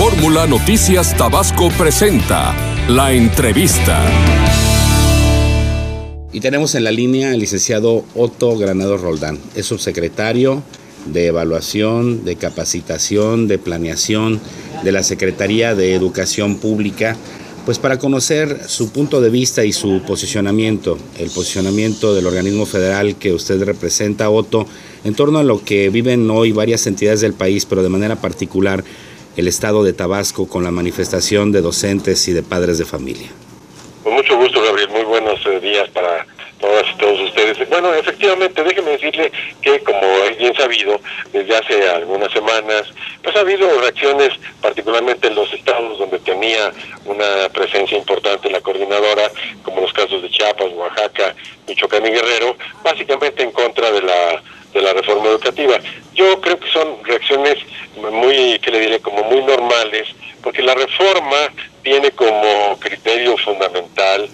Fórmula Noticias Tabasco presenta La Entrevista. Y tenemos en la línea al licenciado Otto Granados Roldán. Es subsecretario de Evaluación, de Capacitación, de Planeación de la Secretaría de Educación Pública, pues para conocer su punto de vista y su posicionamiento, el posicionamiento del organismo federal que usted representa, Otto, en torno a lo que viven hoy varias entidades del país, pero de manera particular el estado de Tabasco con la manifestación de docentes y de padres de familia. Con mucho gusto, Gabriel. Muy buenos días para todas y todos ustedes. Bueno, efectivamente, déjeme decirle que, como es bien sabido, desde hace algunas semanas, pues ha habido reacciones, particularmente en los estados donde tenía una presencia importante la coordinadora, como los casos de Chiapas, Oaxaca, Michoacán y Guerrero, básicamente en contra de la reforma educativa. Yo creo que son reacciones muy, ¿qué le diré?, como muy normales, porque la reforma tiene como criterio fundamental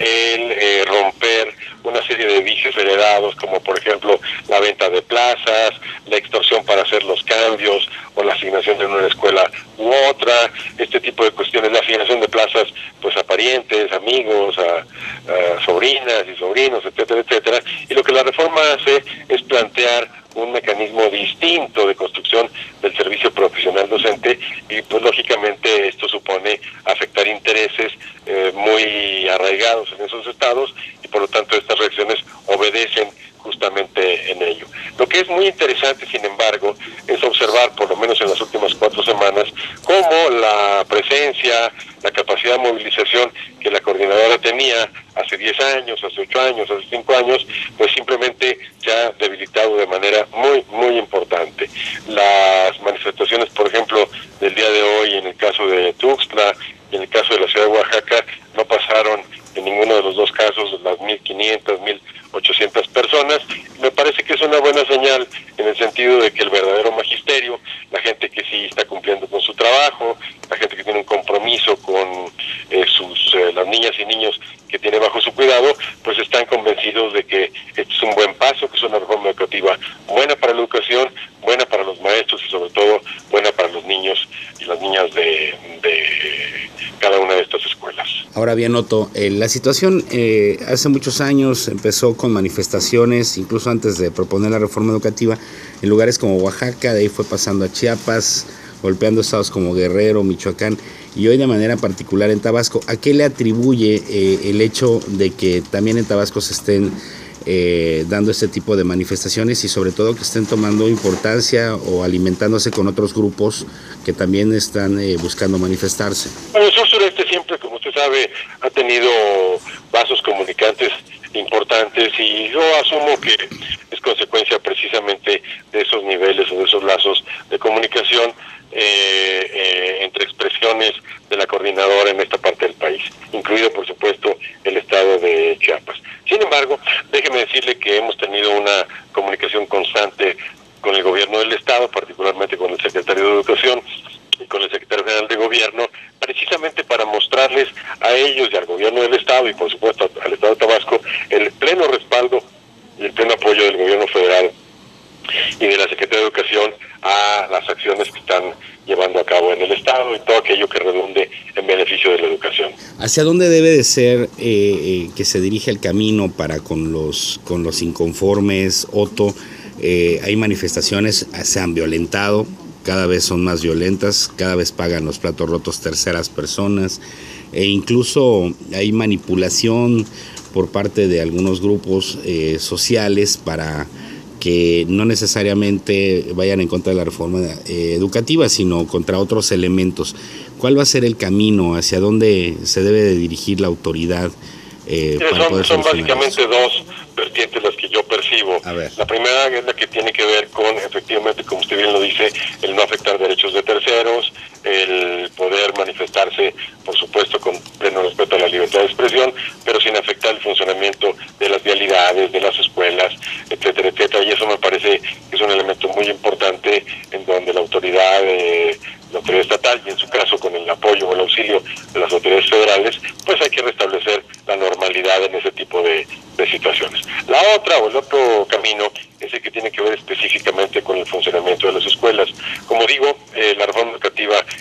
el romper una serie de vicios heredados, como por ejemplo la venta de plazas, la extorsión para hacer los cambios o la asignación de una escuela u otra, este tipo de cuestiones, la asignación de plazas pues a parientes, amigos, a sobrinas y sobrinos, etcétera, etcétera. Y lo que la reforma hace es plantear un mecanismo distinto de construcción del servicio profesional docente y pues lógicamente esto supone afectar intereses muy arraigados en esos estados y por lo tanto estas reacciones obedecen justamente en ello. Lo que es muy interesante, sin embargo, es observar, por lo menos en las últimas 4 semanas, cómo la presencia, la capacidad de movilización que la coordinadora tenía hace 10 años, hace 8 años, hace 5 años, pues simplemente se ha debilitado de manera muy, muy importante. Las manifestaciones, por ejemplo, del día de hoy, en el caso de Tuxtla y en el caso de la ciudad de Oaxaca, no pasaron en ninguno de los dos casos las 1,500, 1,800 personas. Me parece que es una buena señal en el sentido de que el verdadero magisterio, la gente que sí está cumpliendo con su trabajo, la gente que tiene un compromiso con las niñas y niños que tiene bajo su cuidado, pues están convencidos de que este es un buen paso, que es una reforma educativa buena para la educación, buena para los maestros y sobre todo buena para los niños y las niñas de cada una de estas escuelas. Ahora bien, Otto, la situación hace muchos años empezó con manifestaciones, incluso antes de proponer la reforma educativa, en lugares como Oaxaca, de ahí fue pasando a Chiapas, golpeando estados como Guerrero, Michoacán, y hoy de manera particular en Tabasco. ¿A qué le atribuye el hecho de que también en Tabasco se estén dando este tipo de manifestaciones y sobre todo que estén tomando importancia o alimentándose con otros grupos que también están buscando manifestarse? Bueno, el sur-sureste siempre, como usted sabe, ha tenido vasos comunicantes importantes y yo asumo que es consecuencia precisamente de esos niveles o de esos lazos de comunicación entre expresiones de la coordinadora en esta parte del país, incluido por supuesto el estado de Chiapas. Sin embargo, déjeme decirle que hemos tenido una comunicación constante con el gobierno del estado, particularmente con el secretario de Educación y con el secretario general de Gobierno, precisamente para mostrarles a ellos y al gobierno del estado y por supuesto al estado de Tabasco el pleno respaldo y el pleno apoyo del gobierno federal y de la Secretaría de Educación a las acciones que están llevando a cabo en el estado y todo aquello que redunde en beneficio de la educación. ¿Hacia dónde debe de ser que se dirige el camino para con los inconformes, Otto? Hay manifestaciones, se han violentado, cada vez son más violentas, cada vez pagan los platos rotos terceras personas e incluso hay manipulación por parte de algunos grupos sociales para que no necesariamente vayan en contra de la reforma educativa, sino contra otros elementos. ¿Cuál va a ser el camino? ¿Hacia dónde se debe de dirigir la autoridad para poder son solucionar básicamente eso? dos vertientes las que yo percibo. La primera es la que tiene que ver con, efectivamente, como usted bien lo dice, el no afectar derechos de terceros, el poder manifestarse, por supuesto, con pleno respeto a la libertad de expresión, pero sin afectar el funcionamiento de las vialidades, de las escuelas, etcétera, etcétera. Y eso me parece que es un elemento muy importante en donde la autoridad estatal, y en su caso con el apoyo o el auxilio de las autoridades federales, pues hay que restablecer la normalidad en ese tipo de situaciones. La otra o el otro camino es el que tiene que ver específicamente con el funcionamiento de las escuelas. Como digo, la reforma educativa es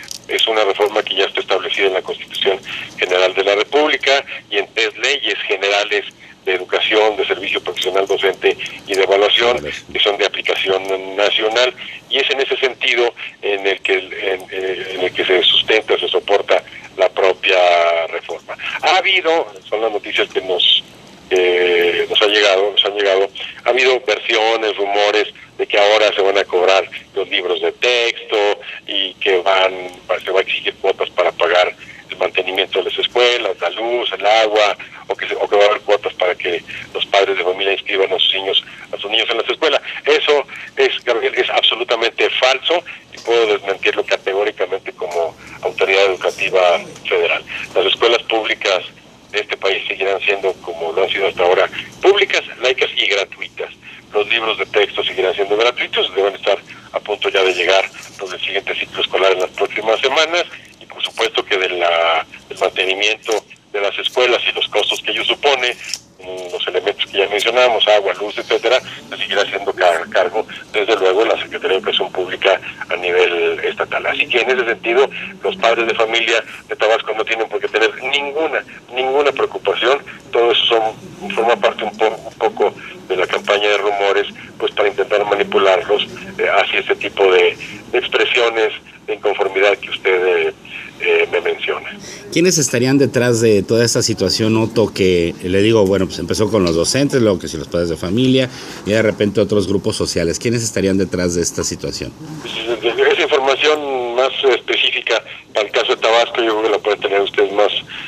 es una reforma que ya está establecida en la Constitución General de la República y en 3 leyes generales de educación, de servicio profesional docente y de evaluación, que son de aplicación nacional, y es en ese sentido en el que se sustenta, se soporta la propia reforma. Ha habido, son las noticias que nos han llegado, ha habido versiones, rumores de que ahora se van a cobrar los libros de texto y que se va a exigir cuotas para pagar el mantenimiento de las escuelas, la luz, el agua, o que va a haber cuotas para que los padres de familia inscriban a sus niños en las escuelas. Eso es absolutamente falso y puedo desmentirlo categóricamente como autoridad educativa federal. Las escuelas públicas de este país seguirán siendo, como lo han sido hasta ahora, públicas, laicas y gratuitas. Los libros de texto seguirán siendo gratuitos, deben estar a punto ya de llegar los del siguiente ciclo escolar en las próximas semanas, y por supuesto que del mantenimiento de las escuelas y los costos que ello supone, los elementos que ya mencionamos, agua, luz, etcétera, se seguirá haciendo cargo, desde luego, la Secretaría de Educación Pública a nivel estatal. Así que en ese sentido, los padres de familia de Tabasco no tienen por qué tener ninguna preocupación. Todo eso forma parte un poco de la campaña de rumores, pues para intentar manipularlos hacia este tipo de expresiones de inconformidad que usted me menciona. ¿Quiénes estarían detrás de toda esta situación, Otto, que le digo, bueno, pues empezó con los docentes, luego que si los padres de familia y de repente otros grupos sociales? ¿Quiénes estarían detrás de esta situación? Esa información más específica para el caso de Tabasco yo creo que la puede tener usted más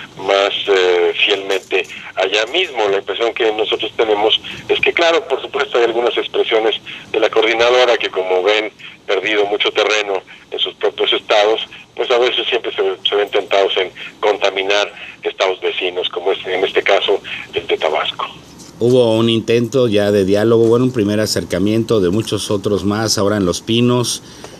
fielmente allá mismo. La impresión que nosotros tenemos es que, claro, por supuesto hay algunas expresiones de la coordinadora que, como ven, perdido mucho terreno en sus propios estados, pues a veces siempre se ven tentados en contaminar estados vecinos, como es en este caso el de Tabasco. Hubo un intento ya de diálogo, bueno, un primer acercamiento de muchos otros más ahora en Los Pinos,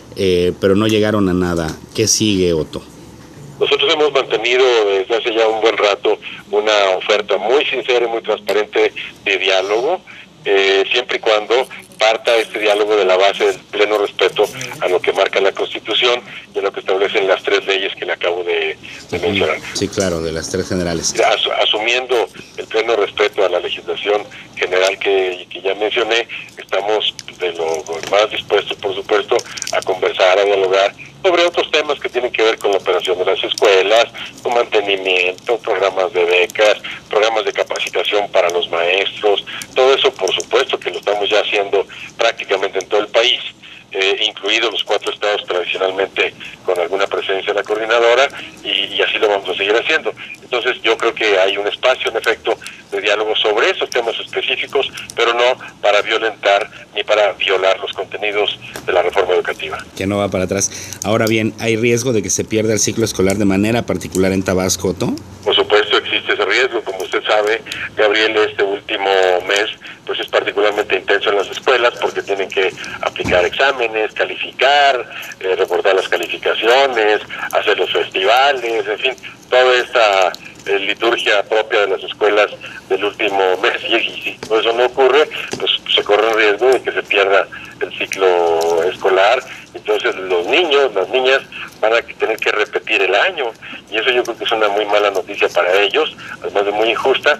pero no llegaron a nada. ¿Qué sigue, Otto? Nosotros hemos mantenido desde hace ya un buen rato una oferta muy sincera y muy transparente de diálogo, siempre y cuando parta este diálogo de la base del pleno respeto a lo que marca la Constitución y a lo que establecen las 3 leyes que le acabo de mencionar. Sí, claro, de las 3 generales. Asumiendo el pleno respeto a la legislación general que ya mencioné, estamos de lo más dispuestos, por supuesto, a conversar, a dialogar sobre otros temas que tienen que ver con la operación de las escuelas, con mantenimiento, programas de becas, programas de capacitación para los maestros. Todo eso, por supuesto, que lo estamos ya haciendo prácticamente en todo el país, incluidos los 4 estados tradicionalmente con alguna presencia en la coordinadora, y así lo vamos a seguir haciendo. Entonces yo creo que hay un espacio, en efecto, de diálogo sobre esos temas específicos, pero no para violentar ni para violar los contenidos de la reforma educativa. Que no va para atrás. Ahora bien, ¿hay riesgo de que se pierda el ciclo escolar de manera particular en Tabasco, Otto? Por supuesto existe ese riesgo. Como usted sabe, Gabriel, este último mes pues es particularmente intenso en las escuelas porque tienen que aplicar exámenes, calificar, reportar las calificaciones, hacer los festivales, en fin, toda esta liturgia propia de las escuelas del último mes, y si eso no ocurre, pues se corre el riesgo de que se pierda el ciclo escolar. Entonces los niños, las niñas van a tener que repetir el año, y eso yo creo que es una muy mala noticia para ellos, además de muy injusta,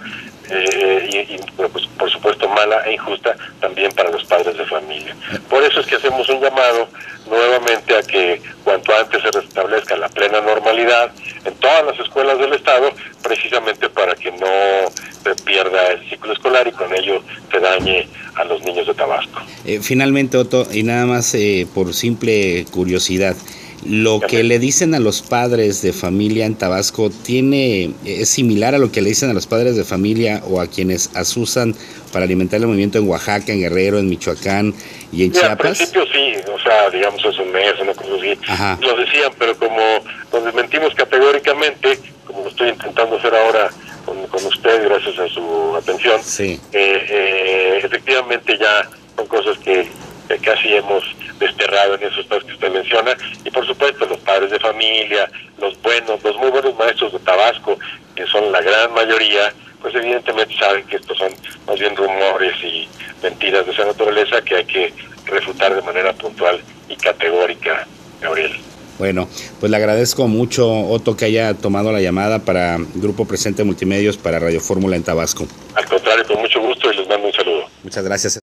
pues, por supuesto mala e injusta también para los padres de familia. Por eso es que hacemos un llamado nuevamente a que cuanto antes se restablezca la plena normalidad en todas las escuelas del estado, precisamente para que no se pierda el ciclo escolar y con ello se dañe a los niños de Tabasco. Finalmente, Otto, y nada más por simple curiosidad, lo que le dicen a los padres de familia en Tabasco es similar a lo que le dicen a los padres de familia o a quienes asusan para alimentar el movimiento en Oaxaca, en Guerrero, en Michoacán y en Chiapas. Al principio sí, o sea, digamos hace un mes, una cosa así, Ajá. Lo decían, pero como nos desmentimos categóricamente, como lo estoy intentando hacer ahora con usted, gracias a su atención, Sí. Efectivamente ya son cosas que casi hemos desterrado en esos estados que usted menciona, y por supuesto los padres de familia, los muy buenos maestros de Tabasco, que son la gran mayoría, pues evidentemente saben que estos son más bien rumores y mentiras de esa naturaleza que hay que refutar de manera puntual y categórica, Gabriel. Bueno, pues le agradezco mucho, Otto, que haya tomado la llamada para Grupo Presente Multimedios para Radio Fórmula en Tabasco. Al contrario, con mucho gusto y les mando un saludo. Muchas gracias.